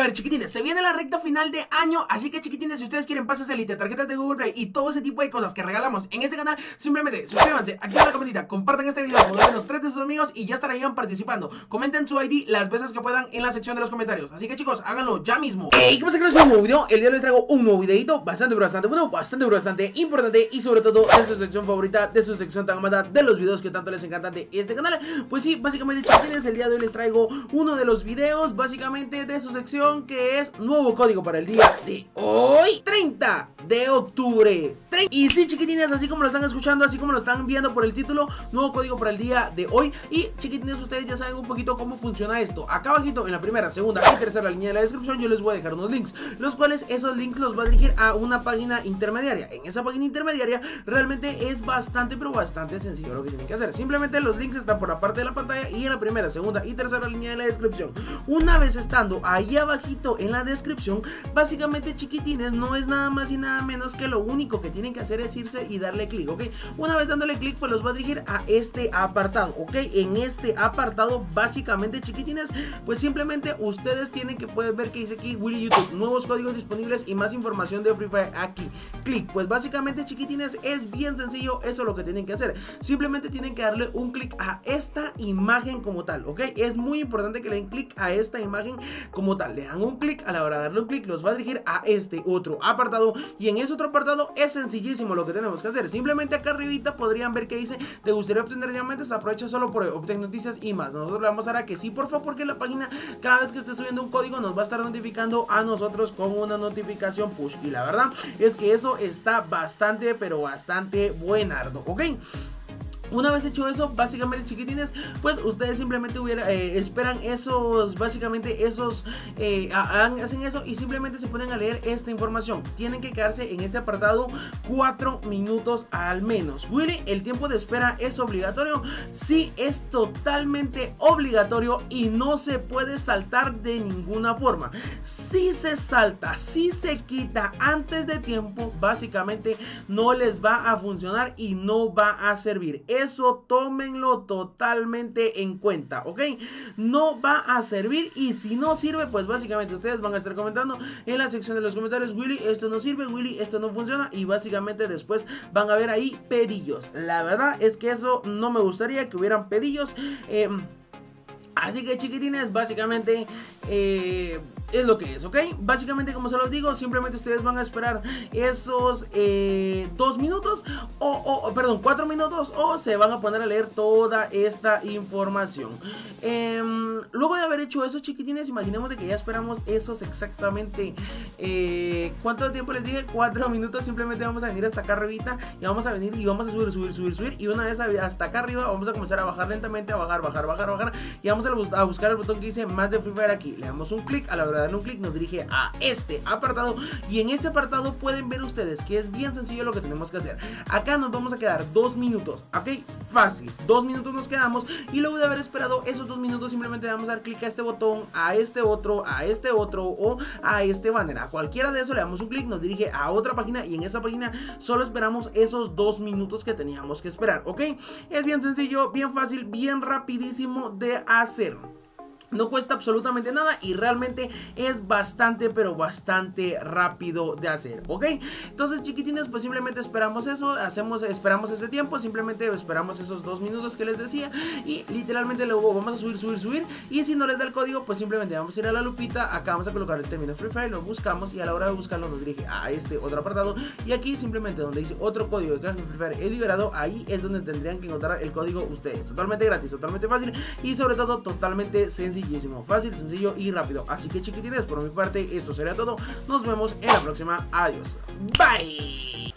ver, chiquitines, se viene la recta final de año, así que chiquitines, si ustedes quieren pases elite, tarjetas de Google Play y todo ese tipo de cosas que regalamos en este canal, simplemente suscríbanse, activen la campanita, compartan este video con al menos 3 de sus amigos y ya estarán participando. Comenten su ID las veces que puedan en la sección de los comentarios. Así que chicos, háganlo ya mismo. Hey, ¿cómo se cree un nuevo video? El día de hoy les traigo un nuevo videito bastante bueno, bastante importante y sobre todo de su sección favorita, de su sección tan amada, de los videos que tanto les encantan de este canal. Pues sí, básicamente chiquitines, el día de hoy les traigo uno de los videos básicamente de su sección que es nuevo código para el día de hoy, 30 de octubre. Y sí, chiquitines, así como lo están escuchando, así como lo están viendo por el título, nuevo código para el día de hoy. Y chiquitines, ustedes ya saben un poquito cómo funciona esto. Acá abajito en la primera, segunda y tercera línea de la descripción yo les voy a dejar unos links, los cuales esos links los va a dirigir a una página intermediaria. En esa página intermediaria realmente es bastante sencillo lo que tienen que hacer. Simplemente los links están por la parte de la pantalla y en la primera, segunda y tercera línea de la descripción. Una vez estando ahí abajito en la descripción, básicamente chiquitines, no es nada más y nada menos que lo único que tienen que hacer es irse y darle clic, ¿ok? Una vez dándole clic, pues los va a dirigir a este apartado, ¿ok? En este apartado, básicamente chiquitines, pues simplemente ustedes tienen que poder ver que dice aquí Willy YouTube, nuevos códigos disponibles y más información de Free Fire aquí. Clic, pues básicamente chiquitines es bien sencillo, eso es lo que tienen que hacer. Simplemente tienen que darle un clic a esta imagen como tal, ¿ok? Es muy importante que le den clic a esta imagen como tal. Le dan un clic, a la hora de darle un clic los va a dirigir a este otro apartado y en ese otro apartado es sencillísimo lo que tenemos que hacer. Simplemente acá arribita podrían ver que dice ¿te gustaría obtener diamantes? Aprovecha solo por obtener noticias y más. Nosotros le vamos a dar a que sí, por favor, porque la página cada vez que esté subiendo un código nos va a estar notificando a nosotros con una notificación push y la verdad es que eso está bastante buenardo, ¿ok? Una vez hecho eso, básicamente chiquitines, pues ustedes simplemente esperan esos, básicamente esos, hacen eso y simplemente se ponen a leer esta información. Tienen que quedarse en este apartado 4 minutos al menos. Willy, ¿el tiempo de espera es obligatorio? Sí, es totalmente obligatorio y no se puede saltar de ninguna forma. Si se salta, si se quita antes de tiempo, básicamente no les va a funcionar y no va a servir. Eso tómenlo totalmente en cuenta, ¿ok? No va a servir y si no sirve, pues básicamente ustedes van a estar comentando en la sección de los comentarios: Willy, esto no sirve, Willy, esto no funciona, y básicamente después van a ver ahí pedillos. La verdad es que eso no me gustaría que hubieran pedillos, así que chiquitines, básicamente es lo que es, ¿ok? Básicamente, como se los digo, simplemente ustedes van a esperar esos 2 minutos perdón, 4 minutos o se van a poner a leer toda esta información. Luego de haber hecho eso, chiquitines, imaginemos de que ya esperamos esos exactamente ¿cuánto tiempo les dije? 4 minutos. Simplemente vamos a venir hasta acá arribita y vamos a venir y vamos a subir y una vez hasta acá arriba vamos a comenzar a bajar lentamente, a bajar y vamos a buscar el botón que dice más de Free Fire aquí. Le damos un clic, a la hora de darle un clic nos dirige a este apartado y en este apartado pueden ver ustedes que es bien sencillo lo que tenemos que hacer. Acá nos vamos a quedar 2 minutos, ¿ok? Fácil, 2 minutos nos quedamos y luego de haber esperado esos 2 minutos simplemente vamos a dar clic a este botón, a este otro o a este banner. A cualquiera de esos le damos un clic, nos dirige a otra página y en esa página solo esperamos esos 2 minutos que teníamos que esperar, ¿ok? Es bien sencillo, bien fácil, bien rapidísimo de hacer. No cuesta absolutamente nada y realmente es bastante rápido de hacer, ¿ok? Entonces, chiquitines, pues simplemente esperamos eso, esperamos ese tiempo, simplemente esperamos esos 2 minutos que les decía y literalmente luego vamos a subir y si no les da el código, pues simplemente vamos a ir a la lupita, acá vamos a colocar el término Free Fire, lo buscamos y a la hora de buscarlo nos dirige a este otro apartado y aquí simplemente donde dice otro código de Free Fire es liberado, ahí es donde tendrían que encontrar el código ustedes. Totalmente gratis, totalmente fácil y sobre todo totalmente sencillísimo, fácil, sencillo y rápido. Así que chiquitines, por mi parte esto sería todo. Nos vemos en la próxima. Adiós. Bye.